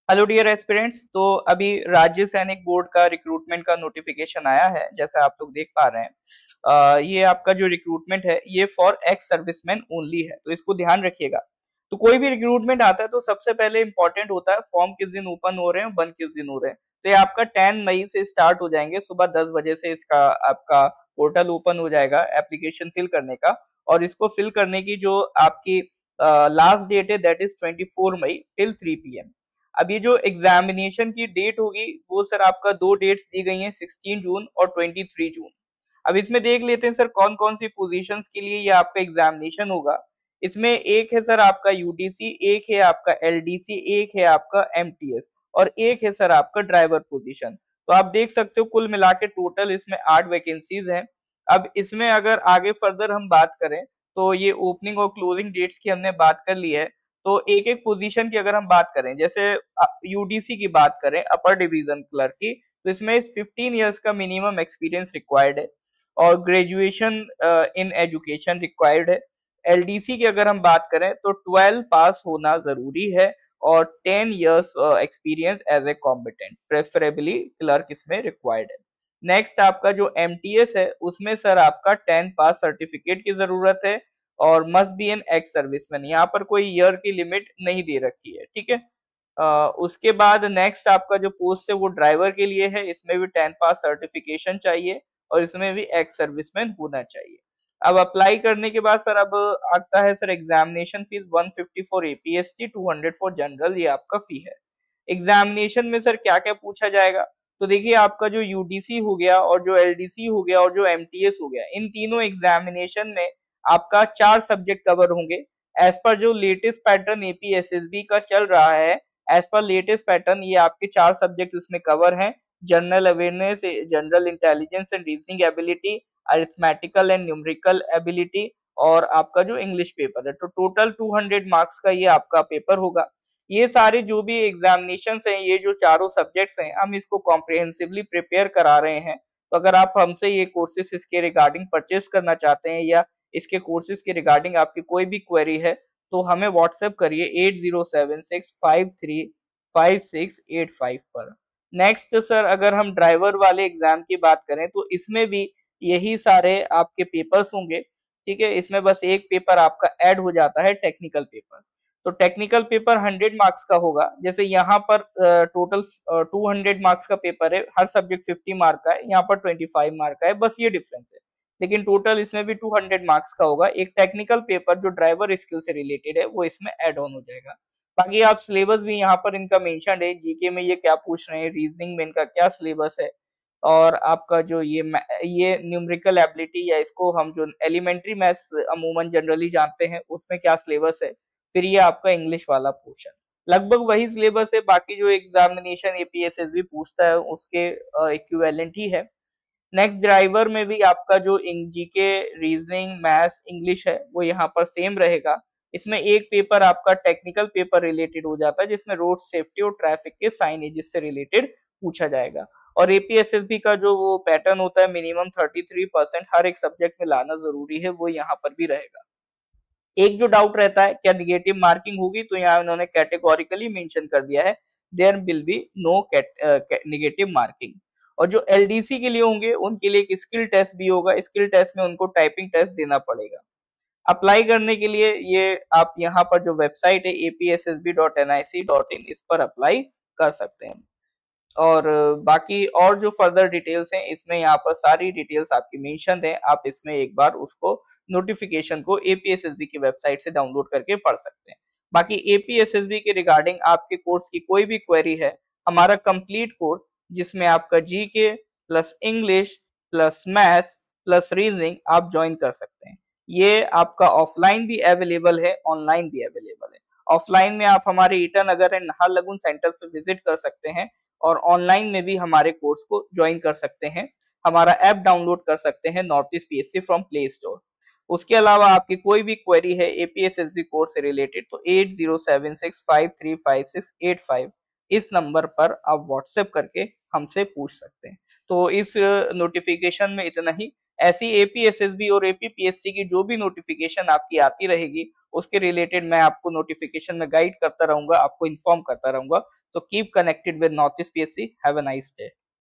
Hello dear aspirants. तो अभी राज्य सैनिक बोर्ड का रिक्रूटमेंट का नोटिफिकेशन आया है, जैसा आप लोग देख पा रहे हैं। ये आपका जो रिक्रूटमेंट है ये फॉर एक्स सर्विसमैन ओनली है, तो इसको ध्यान रखिएगा। तो कोई भी रिक्रूटमेंट आता है तो सबसे पहले इंपॉर्टेंट होता है फॉर्म किस दिन ओपन हो रहे हैं, बंद किस दिन हो रहे हैं। तो ये आपका 10 मई से स्टार्ट हो जाएंगे, सुबह 10 बजे से इसका आपका पोर्टल ओपन हो जाएगा एप्लीकेशन फिल करने का। और इसको फिल करने की जो आपकी लास्ट डेट है that is 24 May till 3 PM। अब ये जो एग्जामिनेशन की डेट होगी वो सर आपका दो डेट्स दी गई हैं, 16 जून और 23 जून। अब इसमें देख लेते हैं सर कौन कौन सी पोजीशंस के लिए ये आपका एग्जामिनेशन होगा। इसमें एक है सर आपका यूडीसी, एक है आपका एलडीसी, एक है आपका एमटीएस और एक है सर आपका ड्राइवर पोजीशन। तो आप देख सकते हो कुल मिला के टोटल इसमें 8 वैकेंसीज हैं। अब इसमें अगर आगे फर्दर हम बात करें तो ये ओपनिंग और क्लोजिंग डेट्स की हमने बात कर ली है। तो एक एक पोजीशन की अगर हम बात करें, जैसे यूडीसी की बात करें अपर डिवीजन क्लर्क की, तो इसमें 15 इयर्स का मिनिमम एक्सपीरियंस रिक्वायर्ड है और ग्रेजुएशन इन एजुकेशन रिक्वायर्ड है। एलडीसी की अगर हम बात करें तो 12 पास होना जरूरी है और 10 years experience as a competent, preferably clerk इसमें रिक्वायर्ड है। नेक्स्ट आपका जो एमटीएस है उसमें सर आपका 10 पास सर्टिफिकेट की जरूरत है और must be an ex serviceman. यहाँ पर कोई ईयर की लिमिट नहीं दे रखी है, ठीक है। उसके बाद नेक्स्ट आपका जो पोस्ट है वो ड्राइवर के लिए है, इसमें भी 10 पास सर्टिफिकेशन चाहिए और इसमें भी एक्स सर्विसमैन होना चाहिए। अब अप्लाई करने के बाद सर अब आता है sir examination fees 150 for APST, 200 for general, ये आपका फी है। एग्जामिनेशन में सर क्या क्या पूछा जाएगा, तो देखिए आपका जो यूडीसी हो गया और जो एलडीसी हो गया और जो एमटीएस हो गया, इन तीनों एग्जामिनेशन में आपका 4 सब्जेक्ट कवर होंगे। एज पर जो लेटेस्ट पैटर्न एपीएसएसबी का चल रहा है, एज पर लेटेस्ट पैटर्न ये आपके 4 सब्जेक्ट इसमें कवर हैं। General awareness, general intelligence and reasoning ability, arithmetical and numerical ability और आपका जो इंग्लिश पेपर है। तो टोटल 200 मार्क्स का ये आपका पेपर होगा। ये सारे जो भी एग्जामिनेशन हैं, ये जो चारों सब्जेक्ट्स हैं, हम इसको कॉम्प्रिहेंसिवली प्रिपेयर करा रहे हैं। तो अगर आप हमसे ये कोर्सेज इसके रिगार्डिंग परचेस करना चाहते हैं या इसके कोर्सेज के रिगार्डिंग आपकी कोई भी क्वेरी है तो हमें व्हाट्सएप करिए 8076535685 पर। नेक्स्ट सर अगर हम ड्राइवर वाले एग्जाम की बात करें तो इसमें भी यही सारे आपके पेपर्स होंगे, ठीक है। इसमें बस एक पेपर आपका ऐड हो जाता है, टेक्निकल पेपर। तो टेक्निकल पेपर 100 मार्क्स का होगा। जैसे यहाँ पर टोटल 200 मार्क्स का पेपर है, हर सब्जेक्ट 50 मार्क का है, यहाँ पर 25 मार्क का है, बस ये डिफरेंस है। लेकिन टोटल इसमें भी 200 मार्क्स का होगा। एक टेक्निकल पेपर जो ड्राइवर स्किल से रिलेटेड है वो इसमें ऐड ऑन हो जाएगा। बाकी आप सिलेबस भी यहाँ पर इनका मेंशन है, जीके में ये क्या पूछ रहे हैं, रीजनिंग में इनका क्या सिलेबस है और आपका जो ये न्यूमेरिकल एबिलिटी या इसको हम जो एलिमेंट्री मैथ्स अमूमन जनरली जानते हैं उसमें क्या सिलेबस है। फिर ये आपका इंग्लिश वाला पोर्शन, लगभग वही सिलेबस है। बाकी जो एग्जामिनेशन एपीएसएसबी पूछता है उसके इक्विवेलेंट ही है। नेक्स्ट ड्राइवर में भी आपका जो जीके, रीजनिंग, मैथ्स, इंग्लिश है वो यहाँ पर सेम रहेगा। इसमें एक पेपर आपका टेक्निकल पेपर रिलेटेड हो जाता है जिसमें रोड सेफ्टी और ट्रैफिक के साइनेजेस से रिलेटेड पूछा जाएगा। और एपीएसएसबी का जो वो पैटर्न होता है मिनिमम 33% हर एक सब्जेक्ट में लाना जरूरी है, वो यहाँ पर भी रहेगा। एक जो डाउट रहता है क्या निगेटिव मार्किंग होगी, तो यहाँ उन्होंने कैटेगोरिकली मेंशन कर दिया है there will be no negative marking. और जो एलडीसी के लिए होंगे उनके लिए एक स्किल टेस्ट भी होगा, स्किल टेस्ट में उनको टाइपिंग टेस्ट देना पड़ेगा। अप्लाई करने के लिए ये आप यहाँ पर जो वेबसाइट है apssb.nic.in, इस पर अप्लाई कर सकते हैं। और बाकी और जो फर्दर डिटेल्स हैं इसमें यहाँ पर सारी डिटेल्स आपकी मेंशन है, आप इसमें एक बार उसको नोटिफिकेशन को एपीएसएसबी की वेबसाइट से डाउनलोड करके पढ़ सकते हैं। बाकी एपीएसएसबी के रिगार्डिंग आपके कोर्स की कोई भी क्वेरी है, हमारा कंप्लीट कोर्स जिसमें आपका GK plus English plus maths plus reasoning आप ज्वाइन कर सकते हैं। ये आपका ऑफलाइन भी अवेलेबल है, ऑनलाइन भी अवेलेबल है। ऑफलाइन में आप हमारे Itanagar and Naharlagun centres पे विजिट कर सकते हैं और ऑनलाइन में भी हमारे कोर्स को ज्वाइन कर सकते हैं। हमारा ऐप डाउनलोड कर सकते हैं north east PSC from play store. उसके अलावा आपकी कोई भी क्वेरी है एपीएसएसबी कोर्स से रिलेटेड तो 8076535685 इस नंबर पर आप व्हाट्सएप करके हमसे पूछ सकते हैं। तो इस नोटिफिकेशन में इतना ही। ऐसी एपीएसएसबी और एपीपीएससी की जो भी नोटिफिकेशन आपकी आती रहेगी उसके रिलेटेड मैं आपको नोटिफिकेशन में गाइड करता रहूंगा, आपको इन्फॉर्म करता रहूंगा। So keep connected with Northeast PSC. Have a nice day.